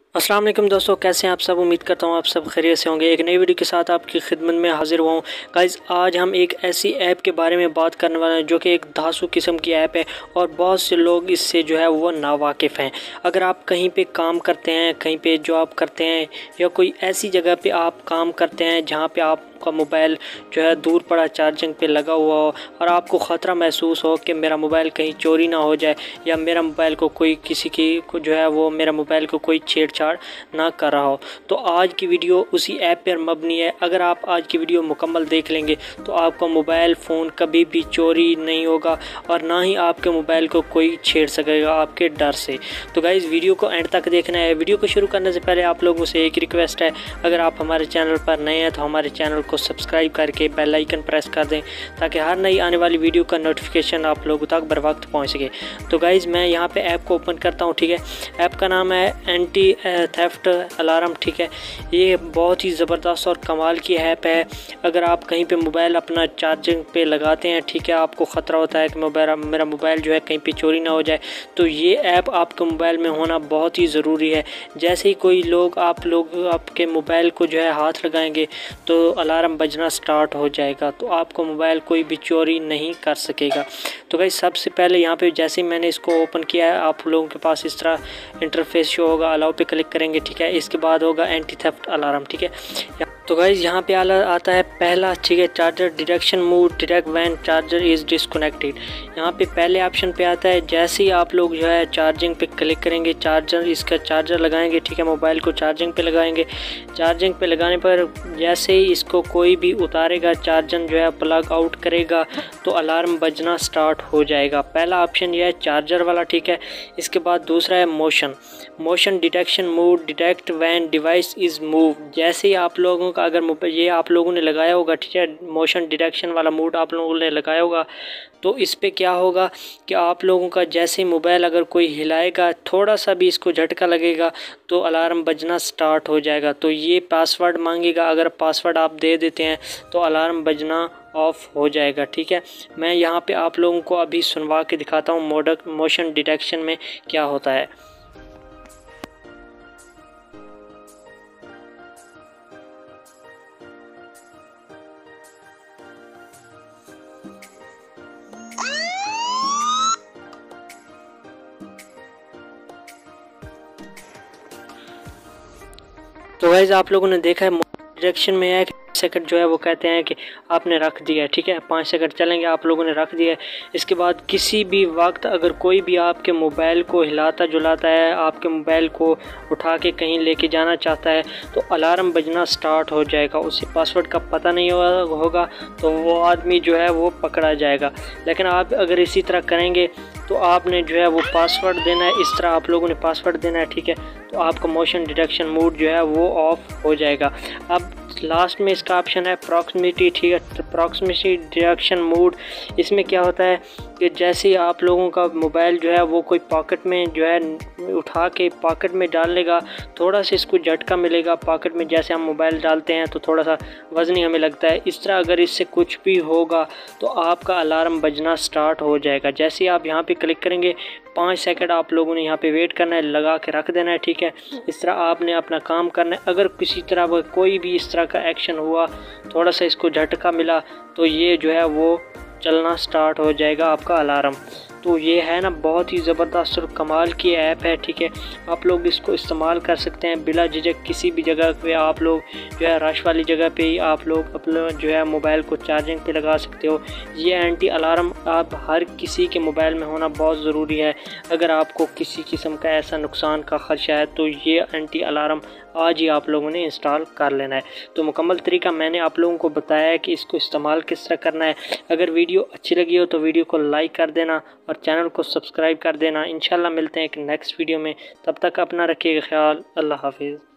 अस्सलाम वालेकुम दोस्तों, कैसे हैं आप सब। उम्मीद करता हूँ आप सब खैरियत से होंगे। एक नई वीडियो के साथ आपकी खिदमत में हाजिर हुआ हूँ। गाइस, आज हम एक ऐसी ऐप के बारे में बात करने वाले हैं जो कि एक धांसू किस्म की ऐप है और बहुत से लोग इससे जो है वो नावाकिफ़ हैं। अगर आप कहीं पे काम करते हैं, कहीं पे जॉब करते हैं या कोई ऐसी जगह पे आप काम करते हैं जहाँ पे आपका मोबाइल जो है दूर पड़ा चार्जिंग पे लगा हुआ हो और आपको ख़तरा महसूस हो कि मेरा मोबाइल कहीं चोरी ना हो जाए या मेरा मोबाइल को कोई किसी की को जो है वो मेरा मोबाइल को कोई छेड़छाड़ ना कर रहा हो, तो आज की वीडियो उसी ऐप पर मबनी है। अगर आप आज की वीडियो मुकम्मल देख लेंगे तो आपका मोबाइल फ़ोन कभी भी चोरी नहीं होगा और ना ही आपके मोबाइल को कोई छेड़ सकेगा आपके डर से। तो गाइज़, वीडियो को एंड तक देखना है। वीडियो को शुरू करने से पहले आप लोगों से एक रिक्वेस्ट है, अगर आप हमारे चैनल पर नए हैं तो हमारे चैनल को सब्सक्राइब करके बेल आइकन प्रेस कर दें ताकि हर नई आने वाली वीडियो का नोटिफिकेशन आप लोगों तक बर वक्त पहुँच सके। तो गाइज़, मैं यहाँ पे ऐप को ओपन करता हूँ। ठीक है, ऐप का नाम है एंटी थेफ्ट अलार्म। ठीक है, ये बहुत ही ज़बरदस्त और कमाल की ऐप है। अगर आप कहीं पे मोबाइल अपना चार्जिंग पे लगाते हैं, ठीक है, आपको ख़तरा होता है कि मेरा मोबाइल जो है कहीं पे चोरी ना हो जाए, तो ये ऐप आपके मोबाइल में होना बहुत ही ज़रूरी है। जैसे ही कोई लोग आपके मोबाइल को जो है हाथ लगाएंगे तो अलार्म बजना स्टार्ट हो जाएगा, तो आपको मोबाइल कोई भी चोरी नहीं कर सकेगा। तो भाई, सबसे पहले यहाँ पे जैसे ही मैंने इसको ओपन किया है, आप लोगों के पास इस तरह इंटरफेस शो होगा। अलाउ पे क्लिक करेंगे। ठीक है, इसके बाद होगा एंटी थेफ्ट अलार्म। ठीक है, तो गाइज़ यहाँ पे आता है पहला, ठीक है, charger detection mode detect when charger is disconnected. यहाँ पे पहले ऑप्शन पे आता है। जैसे ही आप लोग जो है चार्जिंग पे क्लिक करेंगे, इसका चार्जर लगाएंगे, ठीक है, मोबाइल को चार्जिंग पे लगाएंगे। चार्जिंग पे लगाने पर जैसे ही इसको कोई भी उतारेगा, चार्जर जो है प्लग आउट करेगा, तो अलार्म बजना स्टार्ट हो जाएगा। पहला ऑप्शन यह है चार्जर वाला। ठीक है, इसके बाद दूसरा है motion detection mode detect when device is move. जैसे ही आप लोगों का अगर ये आप लोगों ने लगाया होगा, ठीक है, मोशन डिटेक्शन वाला मोड आप लोगों ने लगाया होगा, तो इस पे क्या होगा कि आप लोगों का जैसे ही मोबाइल अगर कोई हिलाएगा, थोड़ा सा भी इसको झटका लगेगा, तो अलार्म बजना स्टार्ट हो जाएगा। तो ये पासवर्ड मांगेगा, अगर पासवर्ड आप दे देते हैं तो अलार्म बजना ऑफ हो जाएगा। ठीक है, मैं यहाँ पे आप लोगों को अभी सुनवा के दिखाता हूँ मोशन डिटेक्शन में क्या होता है। तो गाइस, आप लोगों ने देखा है डायरेक्शन में है कि सेकंड जो है वो कहते हैं कि आपने रख दिया है। ठीक है, 5 सेकंड चलेंगे, आप लोगों ने रख दिया है। इसके बाद किसी भी वक्त अगर कोई भी आपके मोबाइल को हिलाता जुलाता है, आपके मोबाइल को उठा के कहीं लेके जाना चाहता है, तो अलार्म बजना स्टार्ट हो जाएगा। उसे पासवर्ड का पता नहीं होगा तो वो आदमी जो है वो पकड़ा जाएगा। लेकिन आप अगर इसी तरह करेंगे तो आपने जो है वो पासवर्ड देना है, इस तरह आप लोगों ने पासवर्ड देना है। ठीक है, तो आपका मोशन डिटेक्शन मोड जो है वो ऑफ हो जाएगा। अब लास्ट में इसका ऑप्शन है प्रॉक्सिमिटी। ठीक है, प्रॉक्सिमिटी डिटेक्शन मोड, इसमें क्या होता है कि जैसे ही आप लोगों का मोबाइल जो है वो कोई पॉकेट में जो है उठा के पॉकेट में डाल लेगा, थोड़ा सा इसको झटका मिलेगा पॉकेट में, जैसे हम मोबाइल डालते हैं तो थोड़ा सा वजनी हमें लगता है, इस तरह अगर इससे कुछ भी होगा तो आपका अलार्म बजना स्टार्ट हो जाएगा। जैसे ही आप यहाँ पे क्लिक करेंगे, 5 सेकंड आप लोगों ने यहाँ पे वेट करना है, लगा के रख देना है। ठीक है, इस तरह आपने अपना काम करना है। अगर किसी तरह कोई भी इस तरह का एक्शन हुआ, थोड़ा सा इसको झटका मिला, तो ये जो है वो चलना स्टार्ट हो जाएगा आपका अलार्म। तो ये है ना बहुत ही ज़बरदस्त और कमाल की ऐप है। ठीक है, आप लोग इसको इस्तेमाल कर सकते हैं बिला झिझक। किसी भी जगह पे आप लोग जो है रश वाली जगह पे ही आप लोग अपना जो है मोबाइल को चार्जिंग पे लगा सकते हो। ये एंटी अलार्म आप हर किसी के मोबाइल में होना बहुत ज़रूरी है। अगर आपको किसी किस्म का ऐसा नुकसान का ख़दशा है तो ये एंटी अलार्म आज ही आप लोगों ने इंस्टॉल कर लेना है। तो मुकम्मल तरीका मैंने आप लोगों को बताया है कि इसको इस्तेमाल किस तरह करना है। अगर वीडियो अच्छी लगी हो तो वीडियो को लाइक कर देना और चैनल को सब्सक्राइब कर देना। इंशाल्लाह मिलते हैं एक नेक्स्ट वीडियो में, तब तक अपना रखिएगा ख्याल। अल्लाह हाफिज़।